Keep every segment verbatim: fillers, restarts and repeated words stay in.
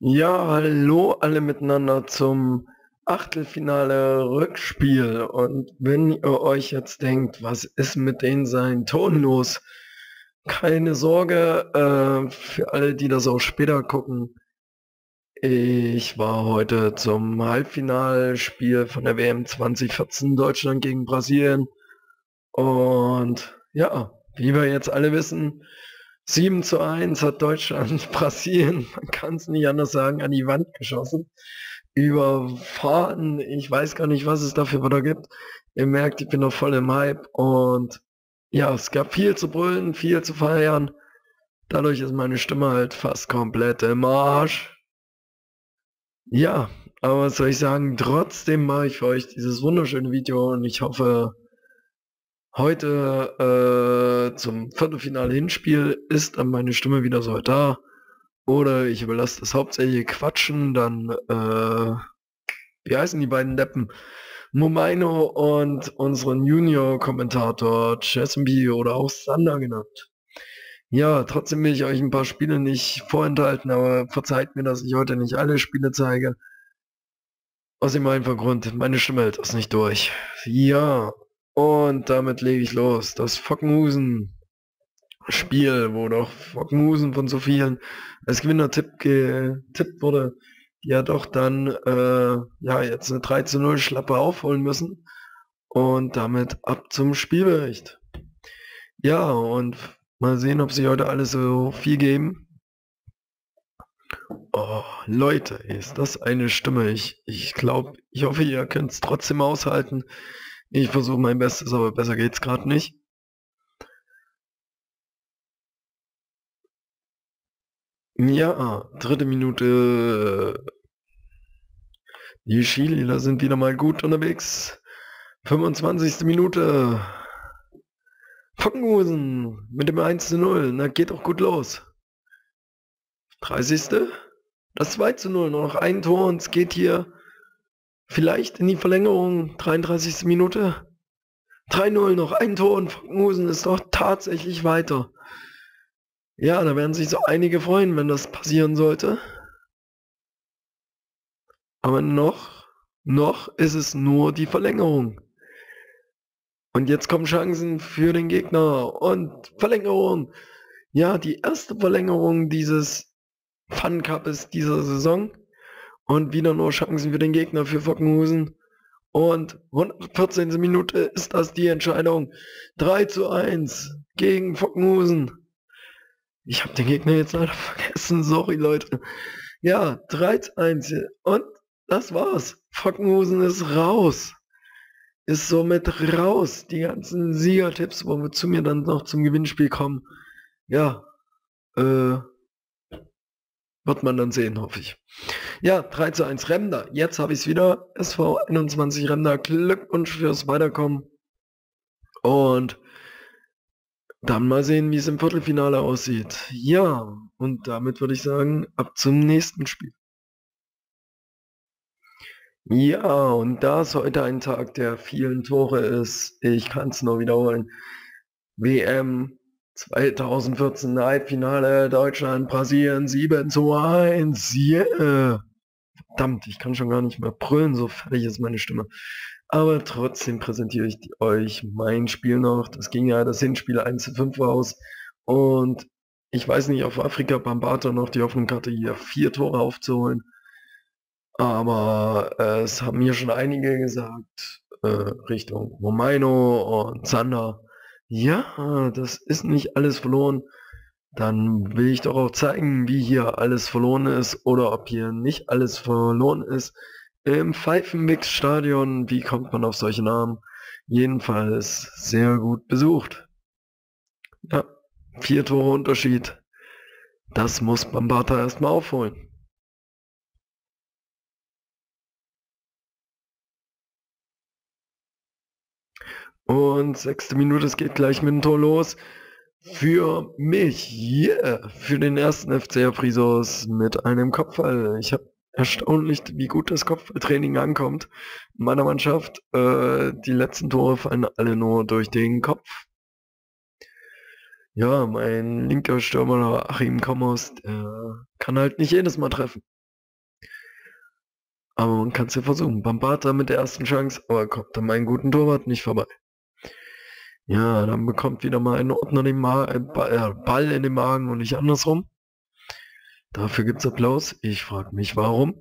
Ja, hallo alle miteinander zum Achtelfinale-Rückspiel. Und wenn ihr euch jetzt denkt, was ist mit denen sein Ton los? Keine Sorge, äh, für alle, die das auch später gucken. Ich war heute zum Halbfinalspiel von der W M zwanzig vierzehn Deutschland gegen Brasilien. Und ja, wie wir jetzt alle wissen, sieben zu eins hat Deutschland Brasilien, man kann es nicht anders sagen, an die Wand geschossen. Überfahren, ich weiß gar nicht, was es dafür wieder gibt. Ihr merkt, ich bin noch voll im Hype und ja, es gab viel zu brüllen, viel zu feiern. Dadurch ist meine Stimme halt fast komplett im Arsch. Ja, aber was soll ich sagen, trotzdem mache ich für euch dieses wunderschöne Video und ich hoffe, heute äh, zum Viertelfinale-Hinspiel ist dann meine Stimme wieder so da. Oder ich überlasse das hauptsächlich Quatschen, dann, äh, wie heißen die beiden Deppen? Momaino und unseren Junior-Kommentator Chesenby oder auch Sander genannt. Ja, trotzdem will ich euch ein paar Spiele nicht vorenthalten, aber verzeiht mir, dass ich heute nicht alle Spiele zeige. Aus dem einfachen Grund, meine Stimme hält das nicht durch. Ja, und damit lege ich los. Das Fockenhusen-Spiel, wo doch Fockenhusen von so vielen als Gewinner-Tipp getippt wurde, die ja doch dann äh, ja jetzt eine drei zu null Schlappe aufholen müssen. Und damit ab zum Spielbericht. Ja, und mal sehen, ob sie heute alles so viel geben. Oh, Leute, ist das eine Stimme. Ich, ich glaube, ich hoffe, ihr könnt es trotzdem aushalten. Ich versuche mein Bestes, aber besser geht's gerade nicht. Ja, dritte Minute. Die Skilila sind wieder mal gut unterwegs. fünfundzwanzigste Minute. Fockenhusen mit dem eins zu null. Na, geht doch gut los. dreißigste. Das zwei zu null. Nur noch ein Tor und es geht hier vielleicht in die Verlängerung. dreiunddreißigste Minute. drei null, noch ein Tor und Fockenhusen ist doch tatsächlich weiter. Ja, da werden sich so einige freuen, wenn das passieren sollte. Aber noch, noch ist es nur die Verlängerung. Und jetzt kommen Chancen für den Gegner und Verlängerung. Ja, die erste Verlängerung dieses Fun Cupes dieser Saison. Und wieder nur Chancen für den Gegner, für Fockenhusen. Und hundertvierzehnte Minute ist das die Entscheidung. drei zu eins gegen Fockenhusen. Ich habe den Gegner jetzt leider vergessen, sorry Leute. Ja, drei zu eins und das war's. Fockenhusen ist raus. Ist somit raus. Die ganzen Siegertipps, wo wir zu mir dann noch zum Gewinnspiel kommen. Ja, äh, wird man dann sehen, hoffe ich. Ja, drei zu eins Remda. Jetzt habe ich es wieder. S V einundzwanzig Remda. Glückwunsch fürs Weiterkommen. Und dann mal sehen, wie es im Viertelfinale aussieht. Ja, und damit würde ich sagen, ab zum nächsten Spiel. Ja, und da es heute ein Tag der vielen Tore ist, ich kann es nur wiederholen. W M zweitausendvierzehn Halbfinale Deutschland, Brasilien sieben zu eins. Yeah. Verdammt, ich kann schon gar nicht mehr brüllen, so fertig ist meine Stimme. Aber trotzdem präsentiere ich euch mein Spiel noch. Das ging ja das Hinspiel eins zu fünf aus. Und ich weiß nicht, auf Afrika Bambata noch die Hoffnung hatte, hier vier Tore aufzuholen. Aber äh, es haben mir schon einige gesagt, äh, Richtung Momaino und Zander, ja, das ist nicht alles verloren. Dann will ich doch auch zeigen, wie hier alles verloren ist oder ob hier nicht alles verloren ist. Im Pfeifenmix-Stadion, wie kommt man auf solche Namen? Jedenfalls sehr gut besucht. Ja, vier Tore Unterschied. Das muss Bambata erstmal aufholen. Und sechste Minute, es geht gleich mit dem Tor los. Für mich, yeah, für den ersten F C Aprisos mit einem Kopfball. Ich habe erstaunlich, wie gut das Kopfballtraining ankommt. In meiner Mannschaft, äh, die letzten Tore fallen alle nur durch den Kopf. Ja, mein linker Stürmer Achim Kommos, der kann halt nicht jedes Mal treffen. Aber man kann es ja versuchen. Bambata mit der ersten Chance, aber kommt an meinen guten Torwart nicht vorbei. Ja, dann bekommt wieder mal ein Ordner den Ma äh, Ball in den Magen und nicht andersrum. Dafür gibt's Applaus. Ich frage mich, warum.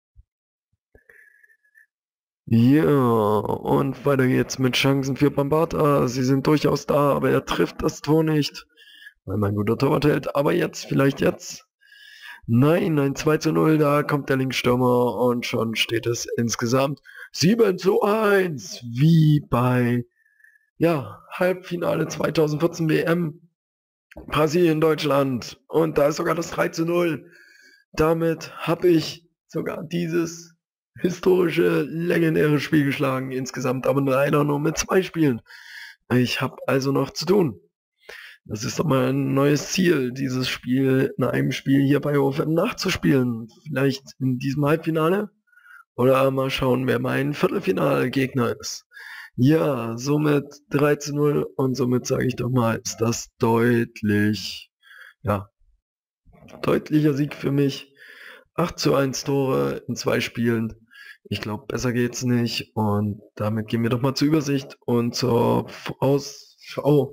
Ja, und weiter geht's mit Chancen für Bambata. Sie sind durchaus da, aber er trifft das Tor nicht, weil mein guter Torwart hält. Aber jetzt, vielleicht jetzt. Nein, ein zwei zu null, da kommt der Linksstürmer und schon steht es insgesamt sieben zu eins, wie bei, ja, Halbfinale zweitausendvierzehn W M, Brasilien, Deutschland. Und da ist sogar das drei zu null. Damit habe ich sogar dieses historische, legendäre Spiel geschlagen, insgesamt aber leider nur mit zwei Spielen. Ich habe also noch zu tun. Das ist doch mal ein neues Ziel, dieses Spiel in einem Spiel hier bei O F M nachzuspielen. Vielleicht in diesem Halbfinale oder mal schauen, wer mein Viertelfinalgegner ist. Ja, somit drei zu null und somit sage ich doch mal, ist das deutlich, ja, deutlicher Sieg für mich. acht zu eins Tore in zwei Spielen. Ich glaube, besser geht's nicht. Und damit gehen wir doch mal zur Übersicht und zur Vorausschau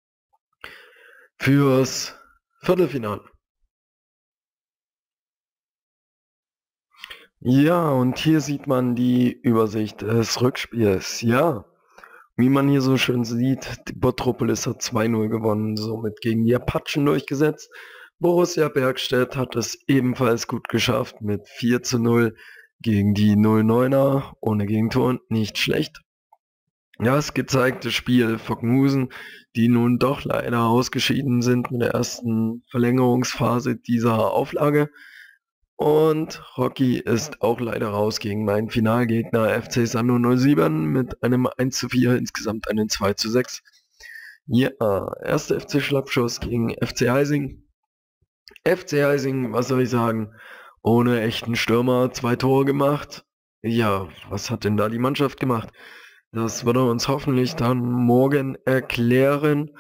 fürs Viertelfinale. Ja, und hier sieht man die Übersicht des Rückspiels. Ja, wie man hier so schön sieht, die Botropolis hat zwei null gewonnen, somit gegen die Apachen durchgesetzt. Borussia Bergstedt hat es ebenfalls gut geschafft mit vier zu null gegen die null neuner, ohne Gegentor, nicht schlecht. Ja, das gezeigte Spiel Vogtmusen, die nun doch leider ausgeschieden sind mit der ersten Verlängerungsphase dieser Auflage. Und Rocky ist auch leider raus gegen meinen Finalgegner F C Sando null sieben mit einem eins zu vier, insgesamt einen zwei zu sechs. Ja, erster F C Schlappschuss gegen F C Heising. F C Heising, was soll ich sagen, ohne echten Stürmer zwei Tore gemacht. Ja, was hat denn da die Mannschaft gemacht? Das wird er uns hoffentlich dann morgen erklären.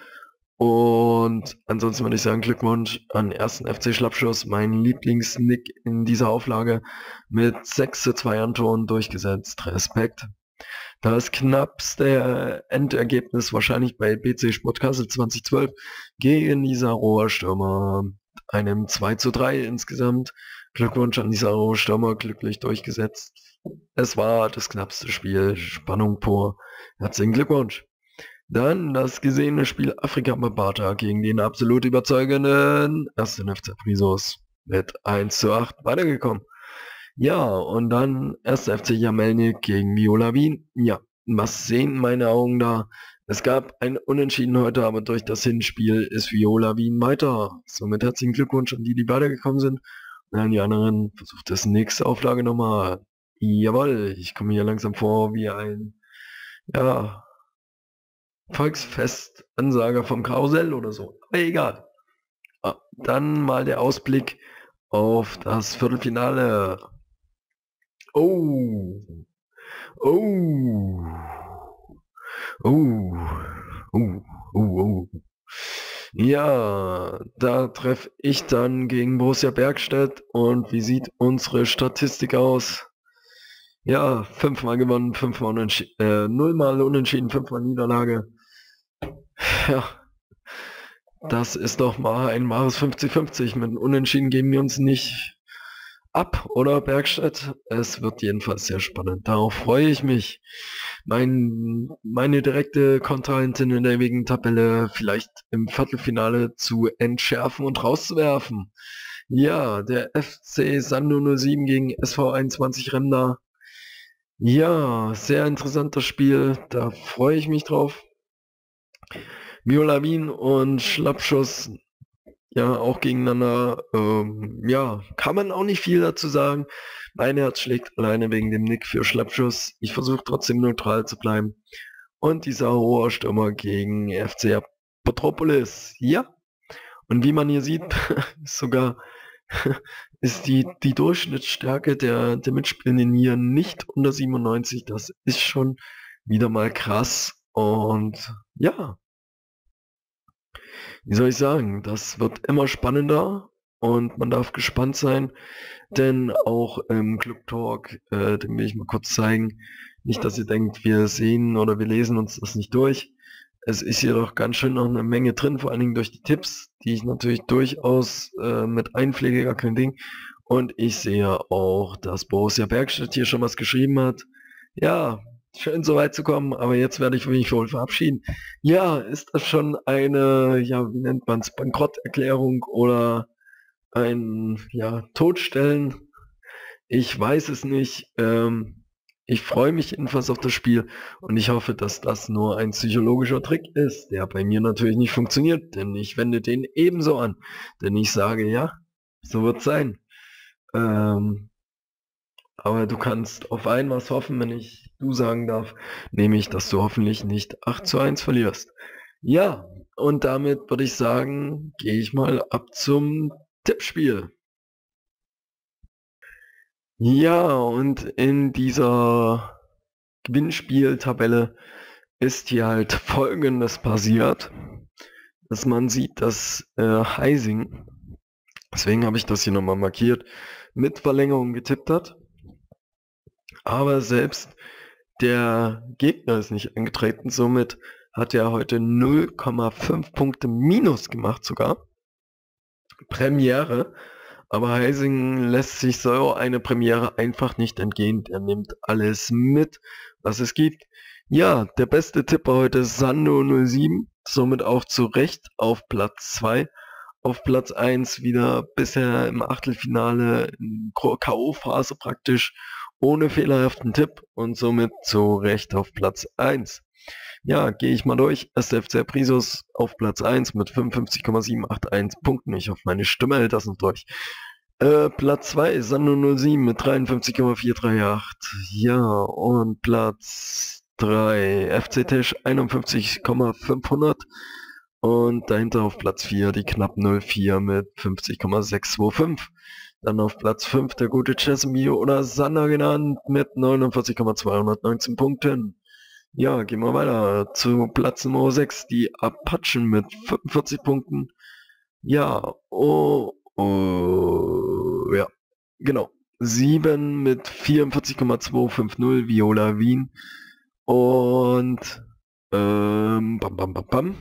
Und ansonsten würde ich sagen, Glückwunsch an ersten F C Schlappschuss, mein Lieblingsnick in dieser Auflage, mit sechs zu zwei an Toren durchgesetzt. Respekt. Das knappste Endergebnis wahrscheinlich bei B C Sport Kassel zwanzig zwölf gegen Isaro Stürmer, einem zwei zu drei insgesamt. Glückwunsch an Isaro Stürmer, glücklich durchgesetzt. Es war das knappste Spiel, Spannung pur. Herzlichen Glückwunsch. Dann das gesehene Spiel Afrika Bambata gegen den absolut überzeugenden ersten F C Prisos mit eins zu acht weitergekommen. Ja, und dann erster F C Jamelnik gegen Viola Wien. Ja, was sehen meine Augen da? Es gab ein Unentschieden heute, aber durch das Hinspiel ist Viola Wien weiter. Somit herzlichen Glückwunsch an die, die weitergekommen sind. Und an die anderen versucht es nächste Auflage nochmal. Jawohl, ich komme hier langsam vor wie ein, ja, Volksfest-Ansager vom Karussell oder so. Aber egal. Ah, dann mal der Ausblick auf das Viertelfinale. Oh. Oh. Oh. Oh. Oh. Oh. Ja, da treffe ich dann gegen Borussia Bergstedt. Und wie sieht unsere Statistik aus? Ja, fünfmal gewonnen, fünfmal unentschieden, äh, nullmal unentschieden, fünfmal Niederlage. Ja, das ist doch mal ein wahres fünfzig fünfzig. Mit Unentschieden geben wir uns nicht ab, oder Bergstedt? Es wird jedenfalls sehr spannend. Darauf freue ich mich. Mein, meine direkte Kontrahentin in der ewigen Tabelle vielleicht im Viertelfinale zu entschärfen und rauszuwerfen. Ja, der F C Sando null sieben gegen S V einundzwanzig Remda. Ja, sehr interessantes Spiel. Da freue ich mich drauf. Viola Wien und Schlappschuss, ja, auch gegeneinander. Ähm, ja, kann man auch nicht viel dazu sagen. Mein Herz schlägt alleine wegen dem Nick für Schlappschuss. Ich versuche trotzdem neutral zu bleiben. Und dieser hohe Stürmer gegen F C Petropolis. Ja. Und wie man hier sieht, ist sogar ist die, die Durchschnittsstärke der, der Mitspielenden hier nicht unter siebenundneunzig. Das ist schon wieder mal krass. Und ja, wie soll ich sagen, das wird immer spannender und man darf gespannt sein, denn auch im Club Talk, äh, den will ich mal kurz zeigen. Nicht, dass ihr denkt, wir sehen oder wir lesen uns das nicht durch. Es ist jedoch ganz schön noch eine Menge drin, vor allen Dingen durch die Tipps, die ich natürlich durchaus äh, mit einpflege, gar kein Ding. Und ich sehe auch, dass Borussia Bergstedt hier schon was geschrieben hat. Ja, schön so weit zu kommen, aber jetzt werde ich mich wohl verabschieden. Ja, ist das schon eine, ja, wie nennt man es, Bankrotterklärung oder ein, ja, Todstellen? Ich weiß es nicht. Ähm, ich freue mich jedenfalls auf das Spiel und ich hoffe, dass das nur ein psychologischer Trick ist, der bei mir natürlich nicht funktioniert, denn ich wende den ebenso an. Denn ich sage, ja, so wird's sein. Ähm, aber du kannst auf ein was hoffen, wenn ich du sagen darf, nämlich, dass du hoffentlich nicht acht zu eins verlierst. Ja, und damit würde ich sagen, gehe ich mal ab zum Tippspiel. Ja, und in dieser Gewinnspieltabelle ist hier halt Folgendes passiert, dass man sieht, dass äh, Heising, deswegen habe ich das hier nochmal markiert, mit Verlängerung getippt hat, aber selbst der Gegner ist nicht angetreten, somit hat er heute null Komma fünf Punkte minus gemacht sogar. Premiere. Aber Heising lässt sich so eine Premiere einfach nicht entgehen. Er nimmt alles mit, was es gibt. Ja, der beste Tipper heute ist Sando null sieben, somit auch zu Recht auf Platz zwei. Auf Platz eins wieder bisher im Achtelfinale, K O-Phase praktisch, ohne fehlerhaften Tipp und somit zu Recht auf Platz eins. Ja, gehe ich mal durch. S F C Prisus auf Platz eins mit fünfundfünfzig Komma siebenhundertachtzig Punkten. Ich hoffe, meine Stimme hält das noch durch. Äh, Platz zwei, Sando null sieben mit dreiundfünfzig Komma vierhundertachtunddreißig. Ja, und Platz drei, F C Tisch einundfünfzig Komma fünfhundert. Und dahinter auf Platz vier die knapp null vier mit fünfzig Komma sechshundertfünfundzwanzig. Dann auf Platz fünf der gute Chesimio oder Sander genannt mit neunundvierzig Komma zweihundertneunzehn Punkten. Ja, gehen wir weiter zu Platz Nummer sechs, die Apachen mit fünfundvierzig Punkten. Ja, oh, oh, ja, genau. sieben mit vierundvierzig Komma zweihundertfünfzig, Viola Wien. Und, ähm, bam, bam, bam, bam.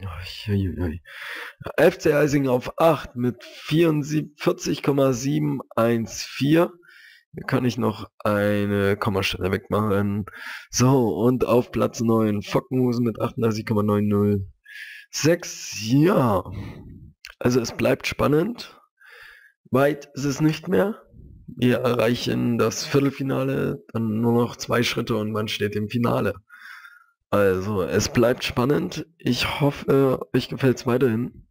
F C Heising auf acht mit vierundvierzig Komma siebenhundertvierzehn. Hier kann ich noch eine Kommastelle wegmachen. So, und auf Platz neun Fockenhusen mit achtunddreißig Komma neunhundertsechs. Ja, also es bleibt spannend. Weit ist es nicht mehr. Wir erreichen das Viertelfinale, dann nur noch zwei Schritte und man steht im Finale. Also, es bleibt spannend. Ich hoffe, euch gefällt es weiterhin.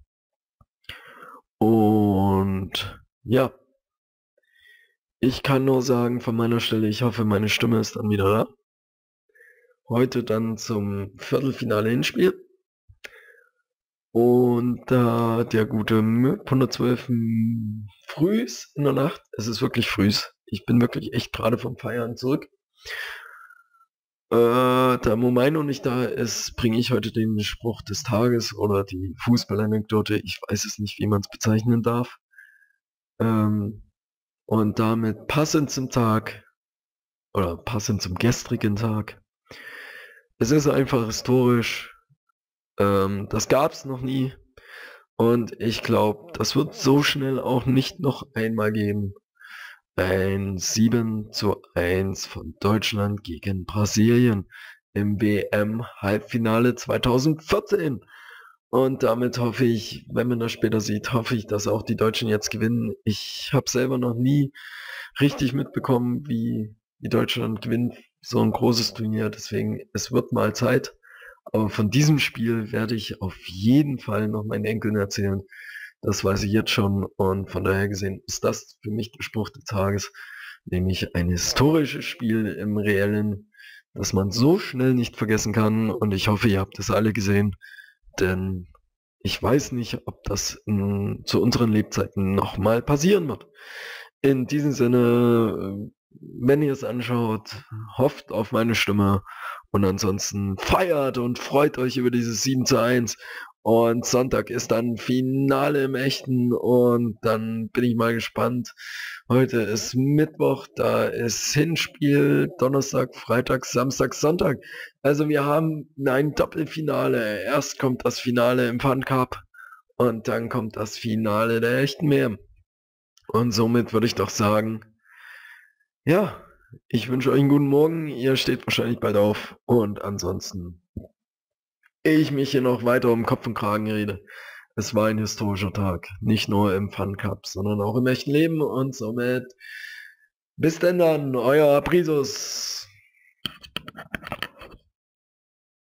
Und ja, ich kann nur sagen von meiner Stelle, ich hoffe, meine Stimme ist dann wieder da. Heute dann zum Viertelfinale Hinspiel. Und da äh, der gute hundertzwölf frühs in der Nacht, es ist wirklich frühs. Ich bin wirklich echt gerade vom Feiern zurück. Äh, da Momeino nicht da ist, bringe ich heute den Spruch des Tages oder die Fußballanekdote. Ich weiß es nicht, wie man es bezeichnen darf. Ähm, und damit passend zum Tag oder passend zum gestrigen Tag. Es ist einfach historisch. Ähm, das gab es noch nie. Und ich glaube, das wird so schnell auch nicht noch einmal geben. Ein sieben zu eins von Deutschland gegen Brasilien im W M-Halbfinale zweitausendvierzehn. Und damit hoffe ich, wenn man das später sieht, hoffe ich, dass auch die Deutschen jetzt gewinnen. Ich habe selber noch nie richtig mitbekommen, wie, wie Deutschland gewinnt, so ein großes Turnier. Deswegen, es wird mal Zeit. Aber von diesem Spiel werde ich auf jeden Fall noch meinen Enkeln erzählen. Das weiß ich jetzt schon. Und von daher gesehen ist das für mich der Spruch des Tages. Nämlich ein historisches Spiel im Reellen, das man so schnell nicht vergessen kann. Und ich hoffe, ihr habt es alle gesehen. Denn ich weiß nicht, ob das in, zu unseren Lebzeiten nochmal passieren wird. In diesem Sinne, wenn ihr es anschaut, hofft auf meine Stimme und ansonsten feiert und freut euch über dieses sieben zu eins Und Sonntag ist dann Finale im Echten und dann bin ich mal gespannt. Heute ist Mittwoch, da ist Hinspiel, Donnerstag, Freitag, Samstag, Sonntag. Also wir haben ein Doppelfinale. Erst kommt das Finale im Fun Cup und dann kommt das Finale der Echten W M. Und somit würde ich doch sagen, ja, ich wünsche euch einen guten Morgen. Ihr steht wahrscheinlich bald auf und ansonsten ich mich hier noch weiter um Kopf und Kragen rede. Es war ein historischer Tag, nicht nur im Fun Cup, sondern auch im echten Leben und somit bis denn dann, euer Prisus.